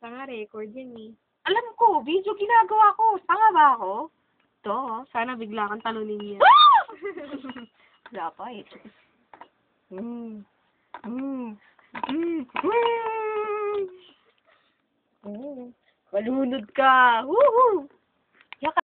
Tanga, record yan eh. Alam ko, video ginagawa ko. Tanga ba ako? To. Sana bigla kang talunin yan. Wala pa eh. Malunod ka. Woohoo!